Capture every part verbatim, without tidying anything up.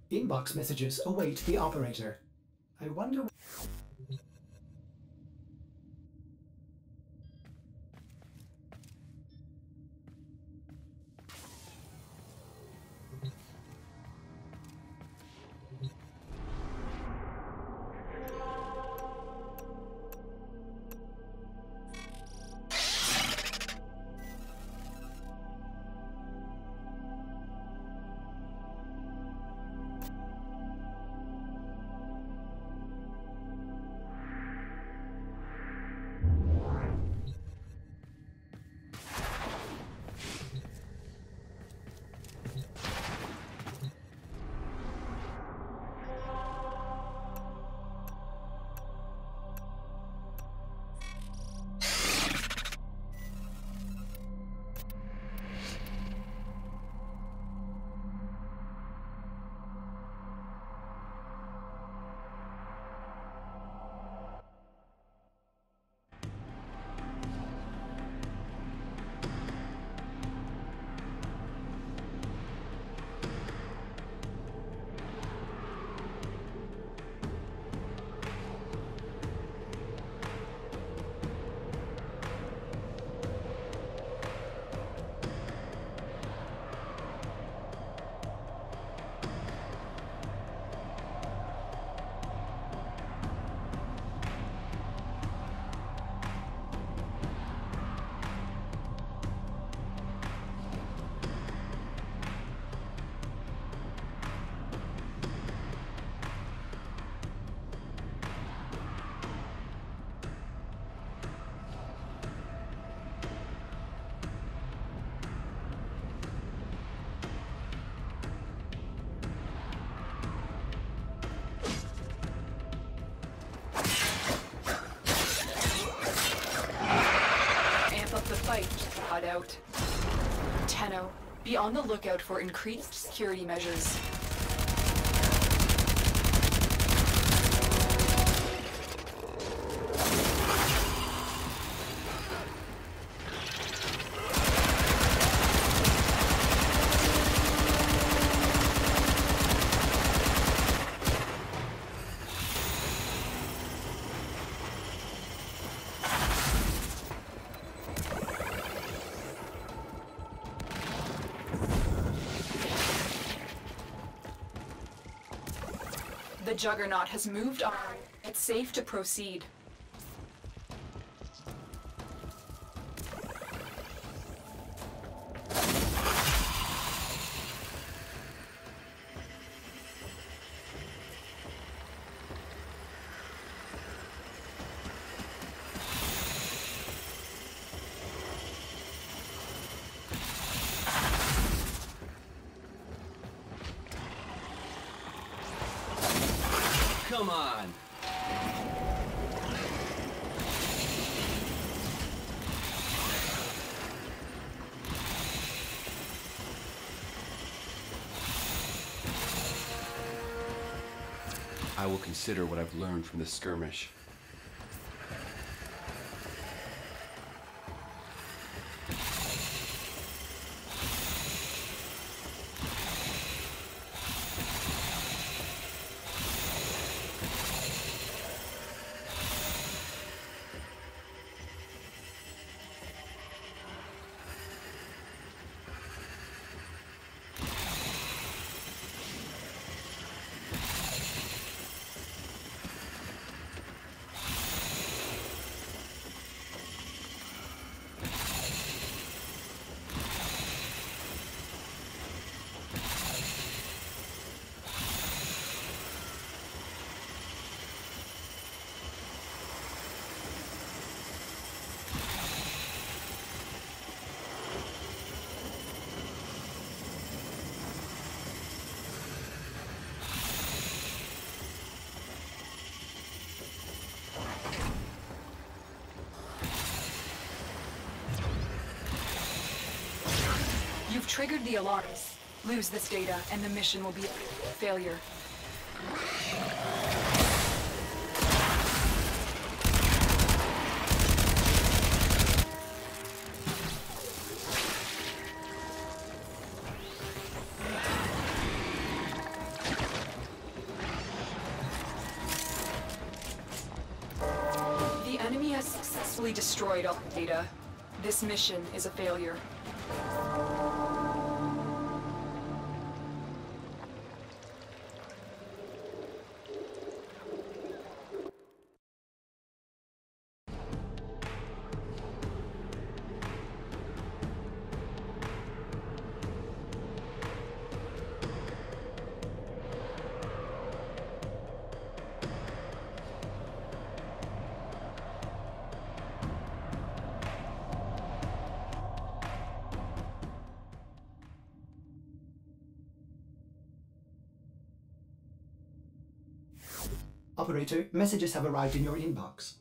Inbox messages await the operator. I wonder... Out. Tenno, be on the lookout for increased security measures. The Juggernaut has moved on. It's safe to proceed. Come on! I will consider what I've learned from this skirmish. You've triggered the alarms. Lose this data, and the mission will be a failure. successfully destroyed all the data. This mission is a failure. Operator, messages have arrived in your inbox.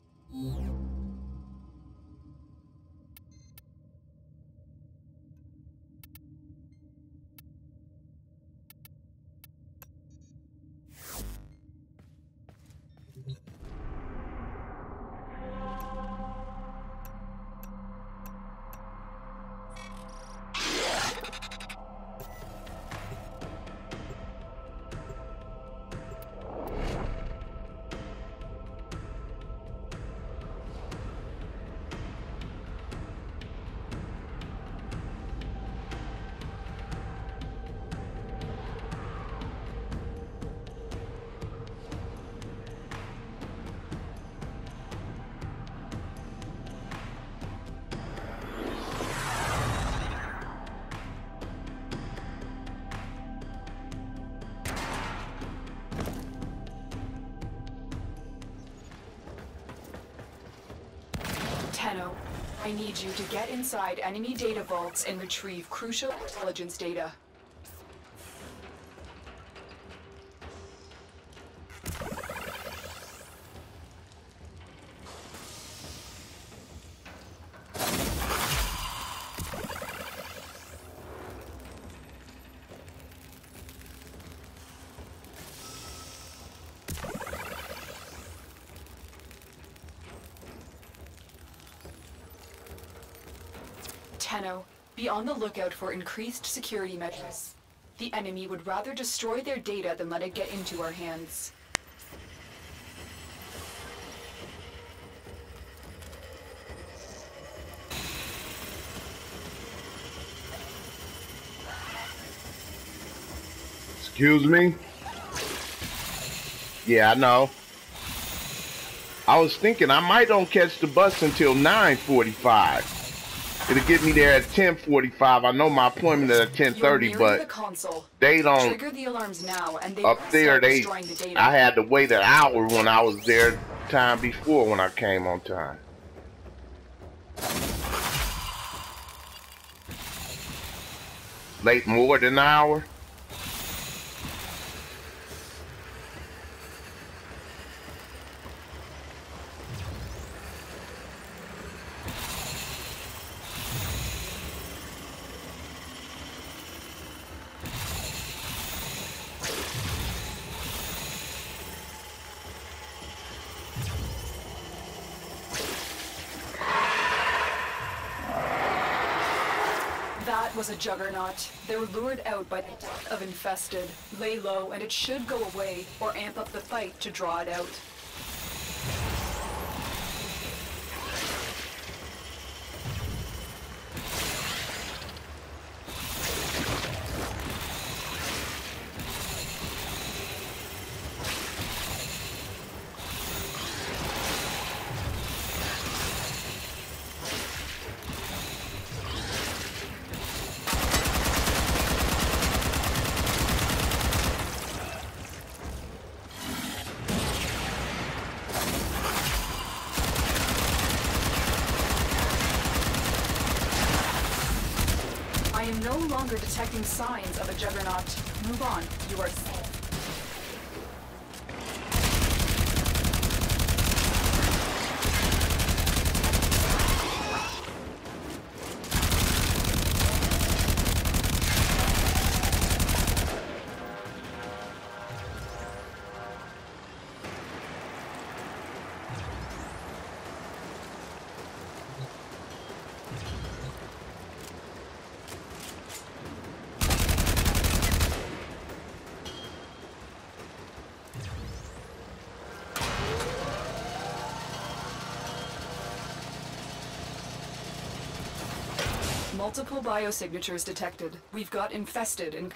Tenno, I need you to get inside enemy data vaults and retrieve crucial intelligence data. Tenno, be on the lookout for increased security measures. The enemy would rather destroy their data than let it get into our hands. Excuse me? Yeah, I know. I was thinking I might don't catch the bus until nine forty-five. It'll get me there at ten forty-five. I know my appointment is at ten thirty, but the console. they don't. Trigger the alarms now, and they up there, they. The data. I had to wait an hour when I was there time before when I came on time. Late more than an hour. That was a juggernaut. They were lured out by the death of infested. Lay low and it should go away, or amp up the fight to draw it out. I am no longer detecting signs of a juggernaut. Move on. You are safe. Multiple biosignatures detected. We've got infested and...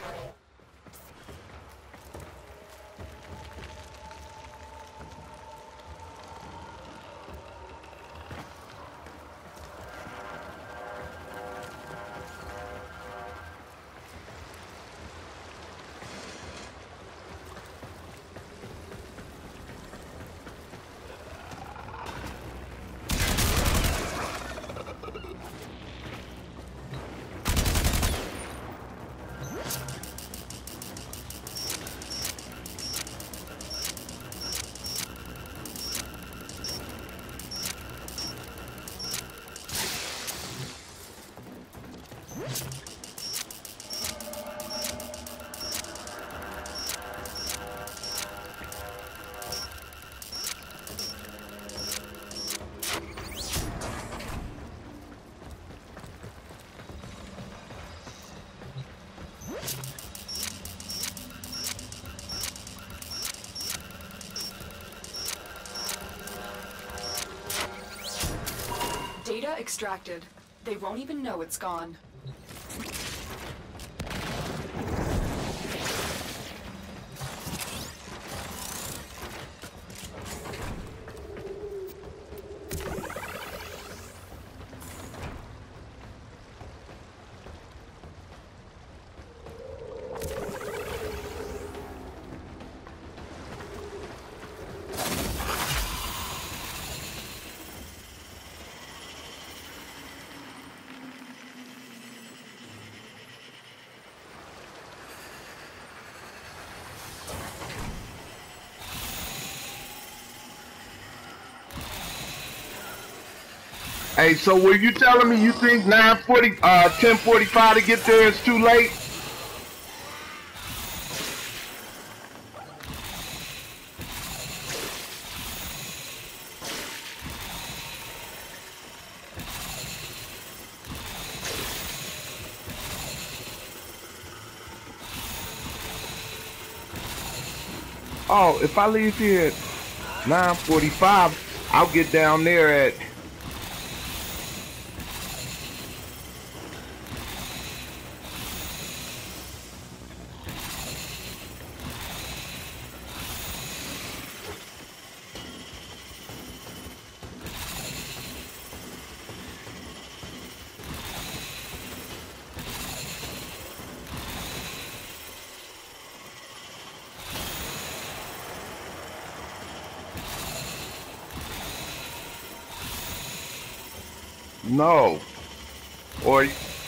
Data extracted. They won't even know it's gone. Hey, so were you telling me you think nine forty, uh, ten forty-five to get there is too late? Oh, if I leave here at nine forty-five, I'll get down there at... No. Or...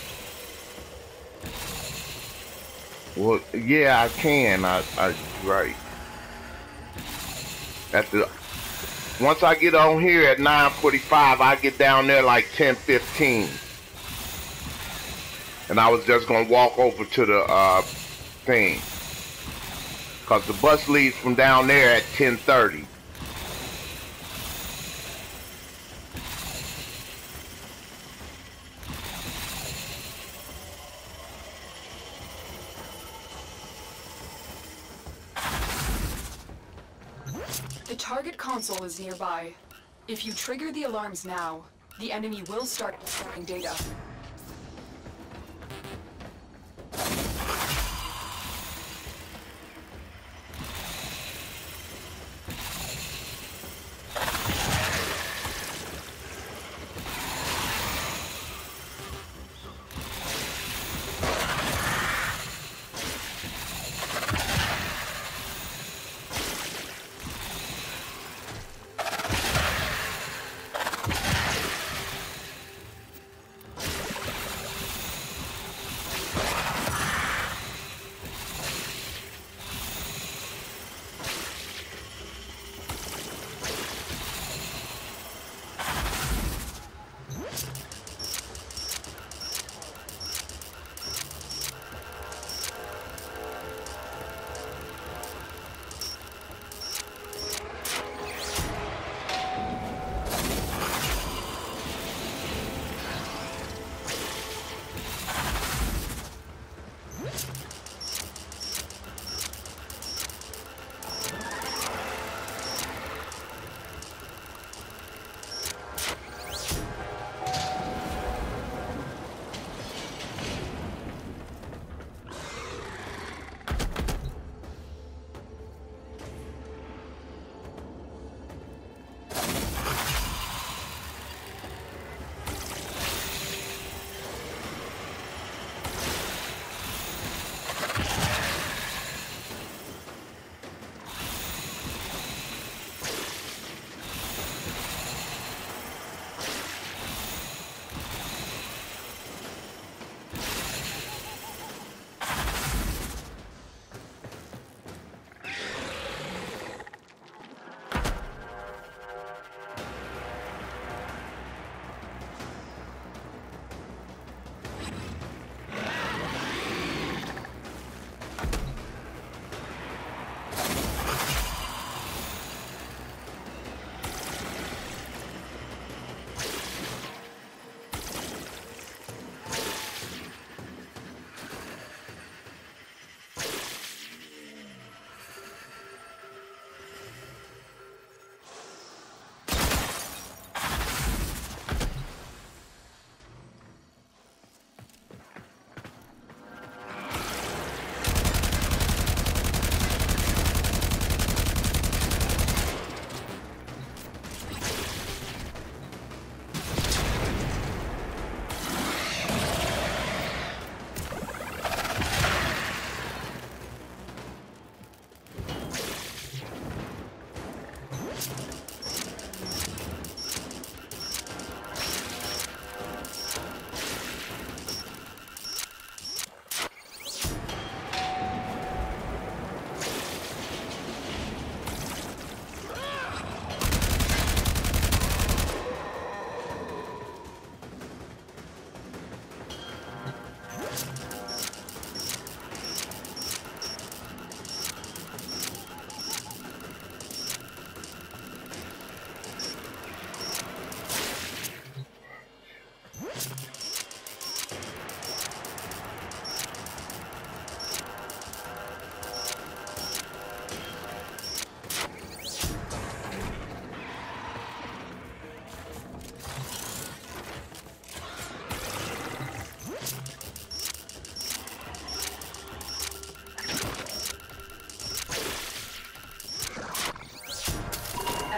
Well, yeah, I can. I, I, right. At the... Once I get on here at nine forty-five, I get down there like ten fifteen. And I was just gonna walk over to the, uh, thing. Cause the bus leaves from down there at ten thirty. The target console is nearby. If you trigger the alarms now, the enemy will start destroying data.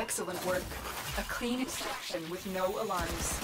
Excellent work. A clean extraction with no alarms.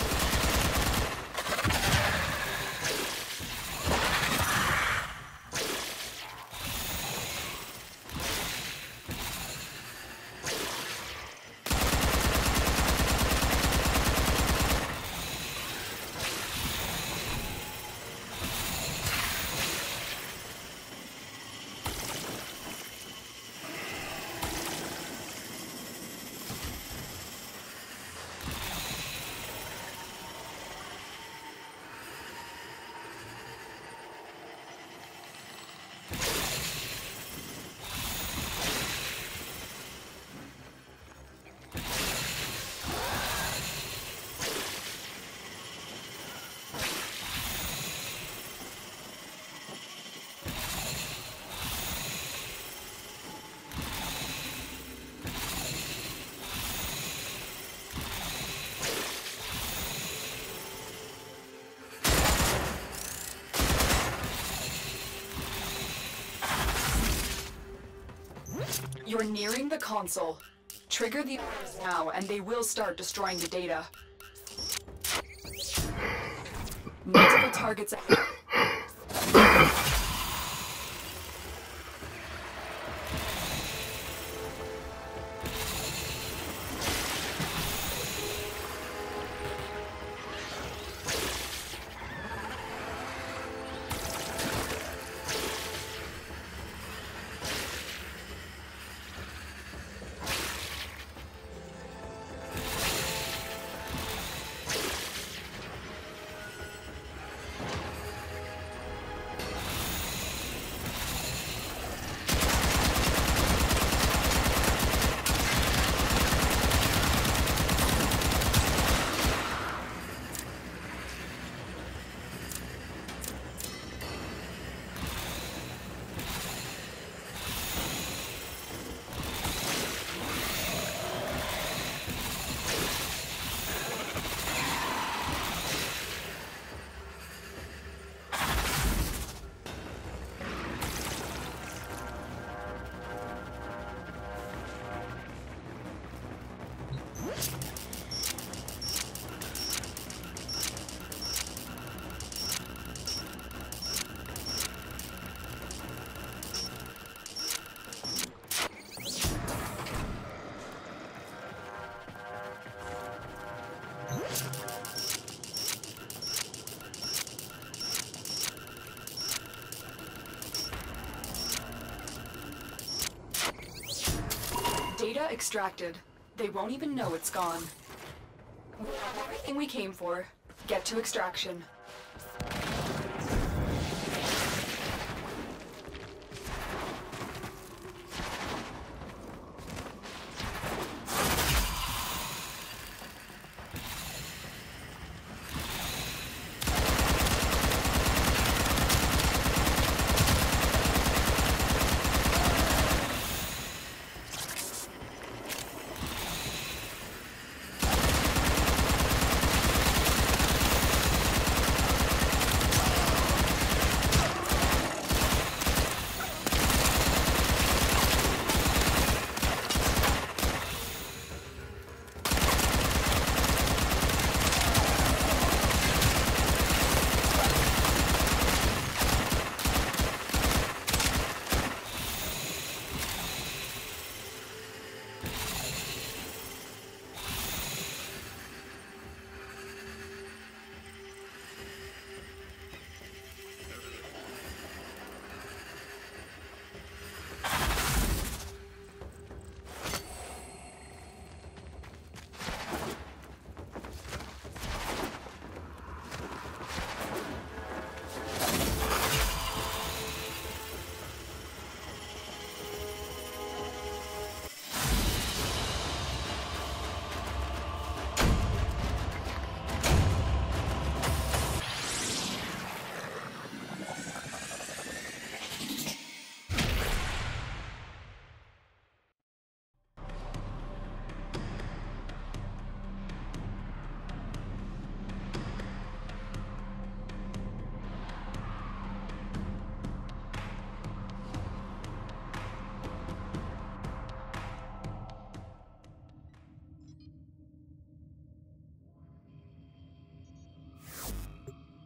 You're nearing the console. Trigger the alarms now, and they will start destroying the data. Multiple targets. Data extracted. They won't even know it's gone. We have everything we came for. Get to extraction.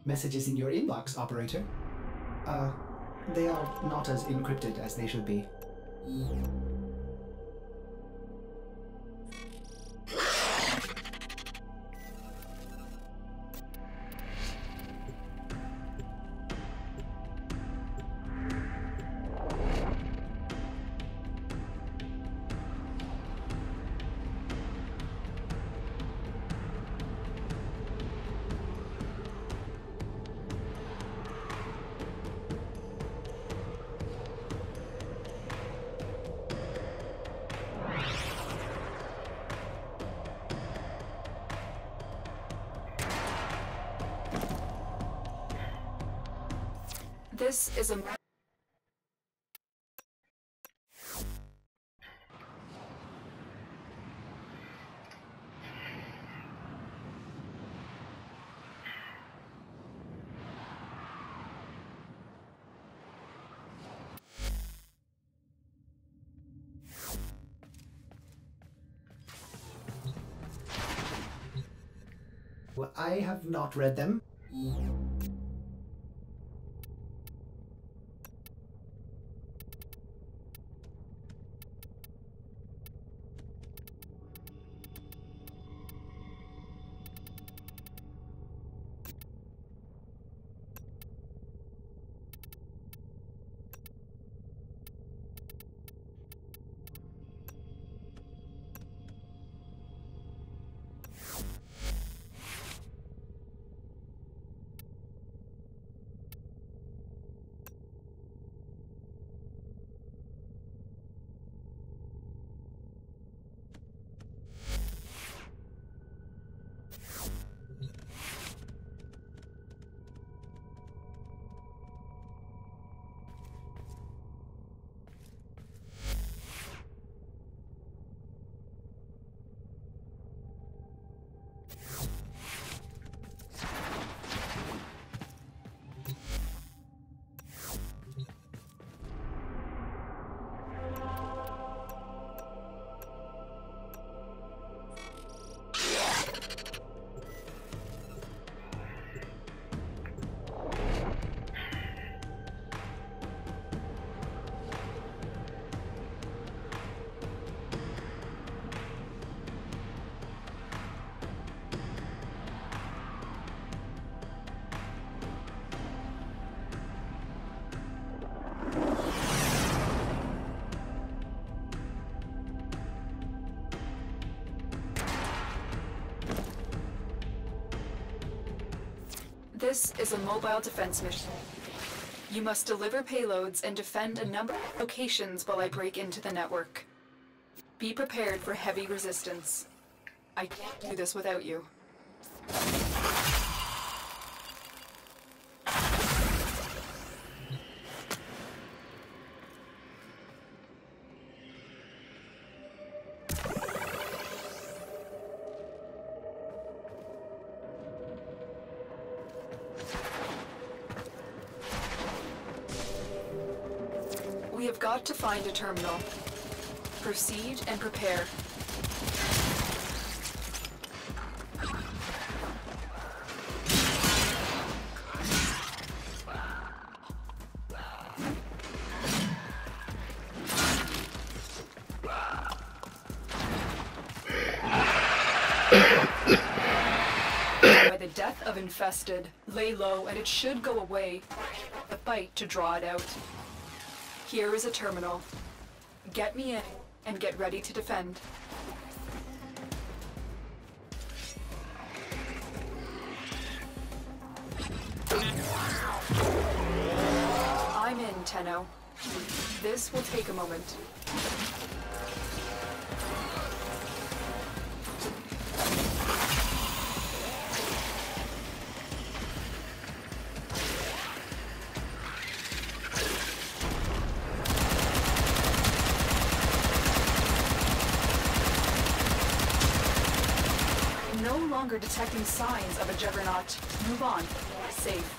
Messages in your inbox, operator. Uh, they are not as encrypted as they should be. This is a... Well, I have not read them. This is a mobile defense mission. You must deliver payloads and defend a number of locations while I break into the network. Be prepared for heavy resistance. I can't do this without you. We have got to find a terminal. Proceed and prepare. By the death of infested, lay low and it should go away. The fight to draw it out. Here is a terminal. Get me in and get ready to defend. I'm in, Tenno. This will take a moment. No longer detecting signs of a juggernaut. Move on. Safe.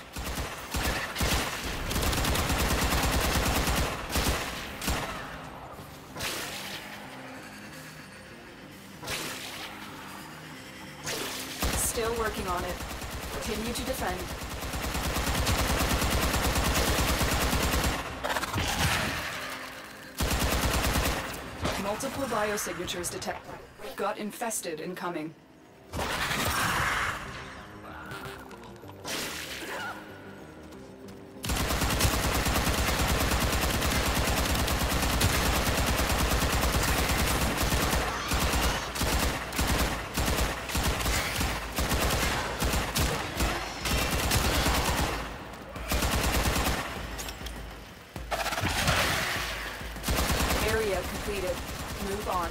Still working on it. Continue to defend. Multiple biosignatures detected. Got infested incoming. Area completed. Move on.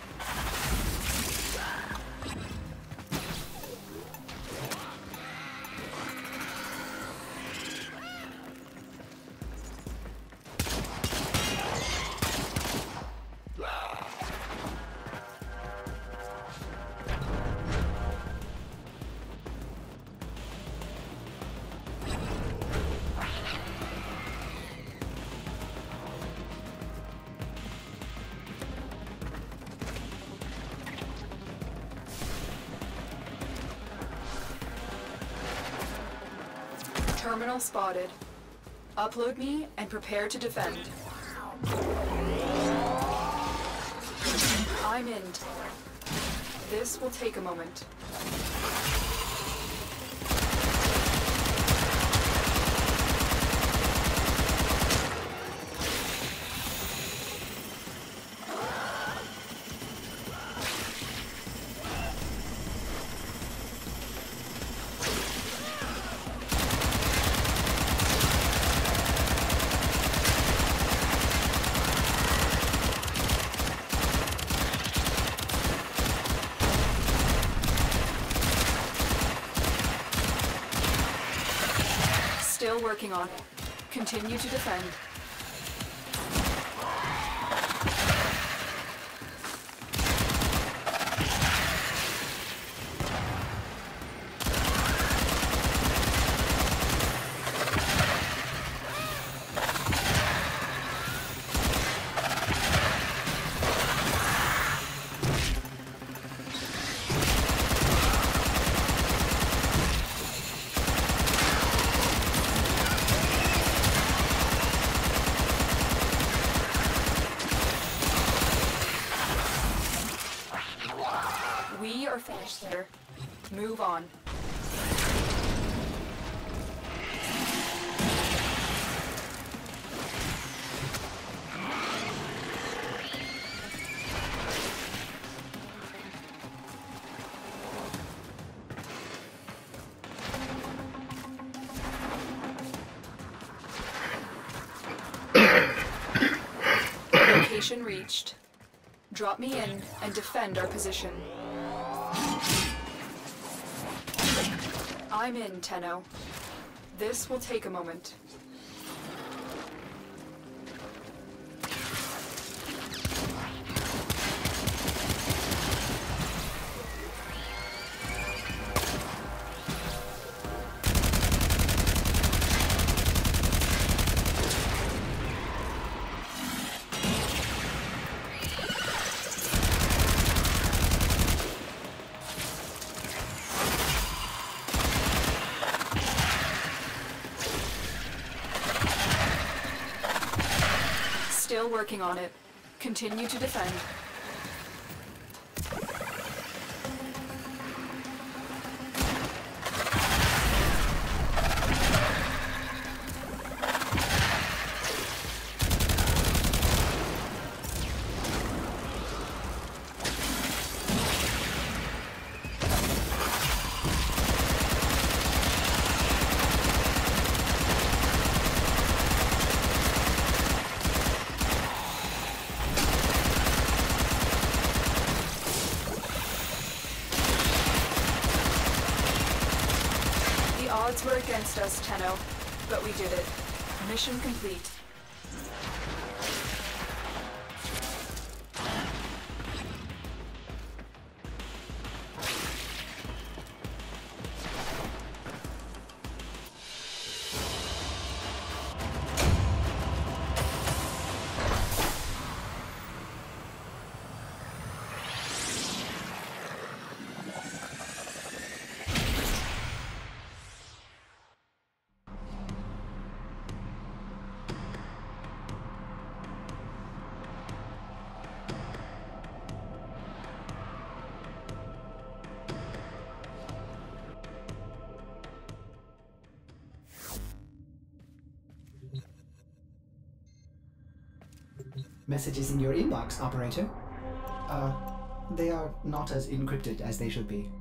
Terminal spotted. Upload me and prepare to defend. I'm in. This will take a moment. Still working on it. Continue to defend. We are finished there. Move on. Location reached. Drop me in and defend our position. I'm in, Tenno. This will take a moment. Still working on it. Continue to defend. Odds were against us, Tenno, but we did it. Mission complete. messages in your inbox, operator. Uh, they are not as encrypted as they should be.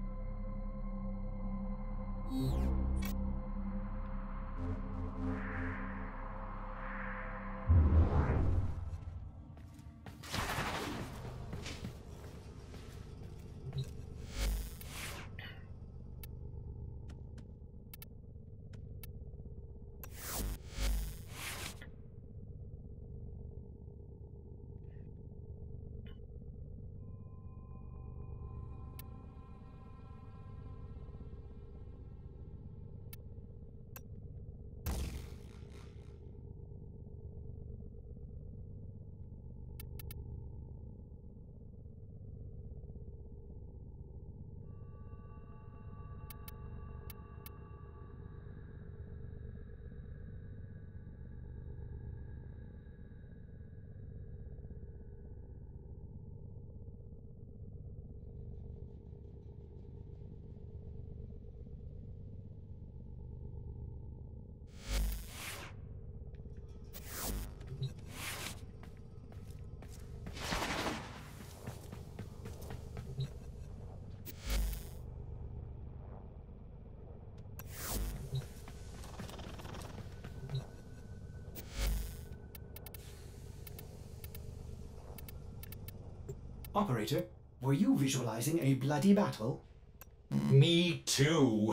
Operator, were you visualizing a bloody battle? Me too.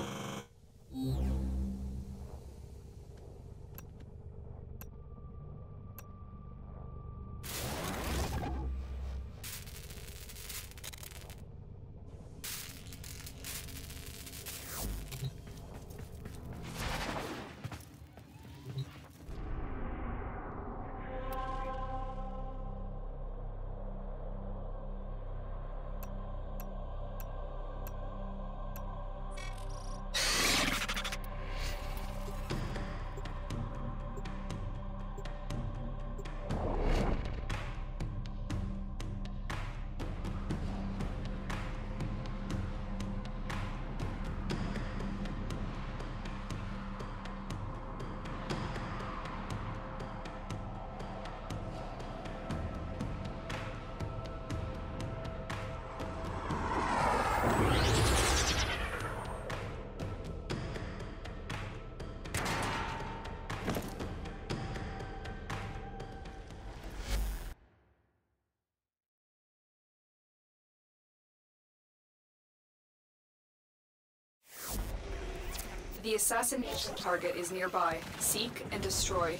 The assassination target is nearby. Seek and destroy.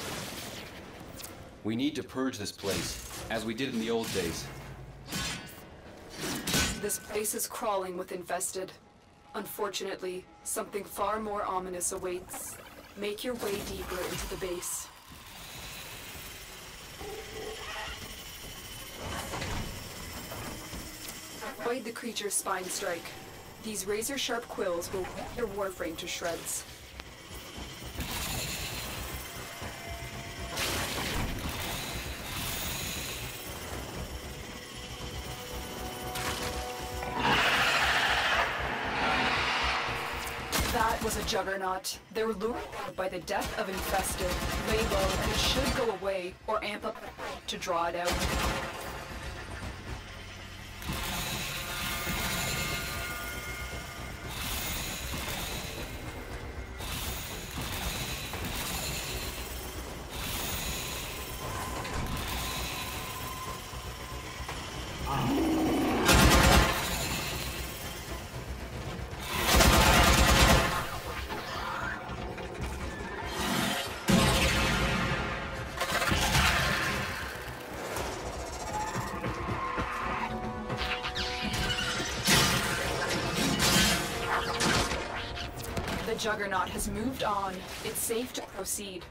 We need to purge this place, as we did in the old days. This place is crawling with infested. Unfortunately, something far more ominous awaits. Make your way deeper into the base. Avoid the creature's spine strike. These razor-sharp quills will rip your warframe to shreds. That was a juggernaut. They were lured by the death of infested. Lay low and it should go away, or amp up to draw it out. The Juggernaut has moved on. It's safe to proceed.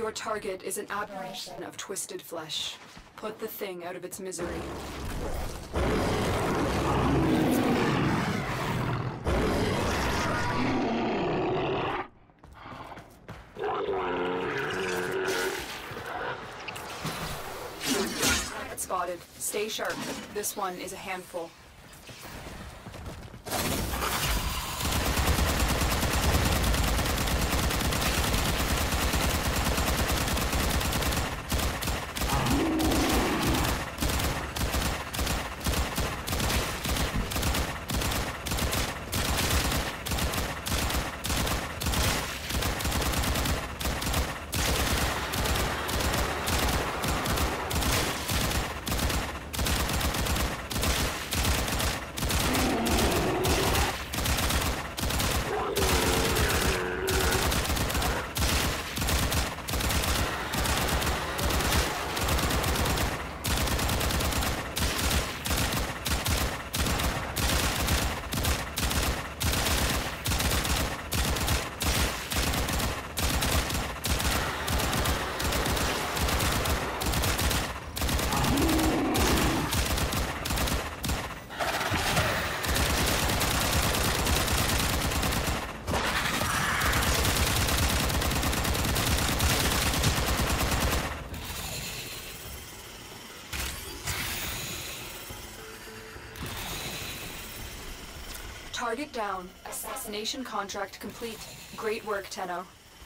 Your target is an aberration of twisted flesh. Put the thing out of its misery. Spotted. Stay sharp. This one is a handful. Target down. Assassination contract complete. Great work, Tenno.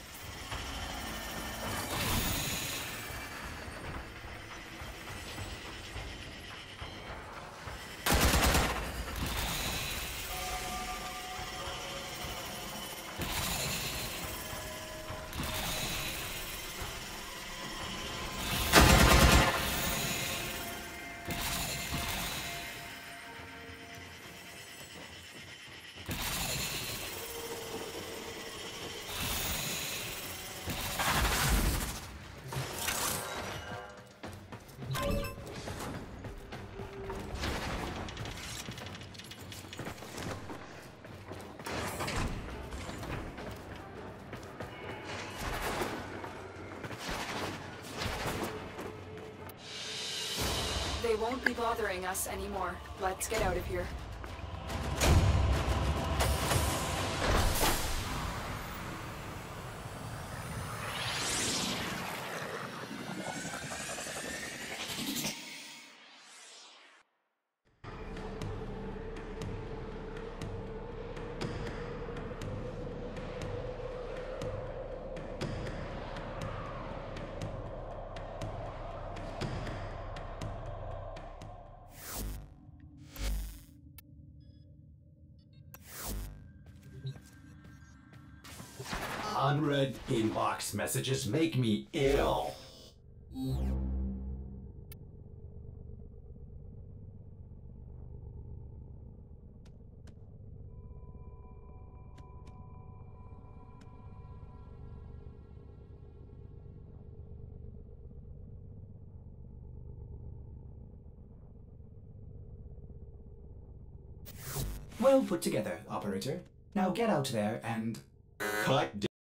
They won't be bothering us anymore. Let's get out of here. Unread inbox messages make me ill. Well put together, operator. Now get out there and... Cut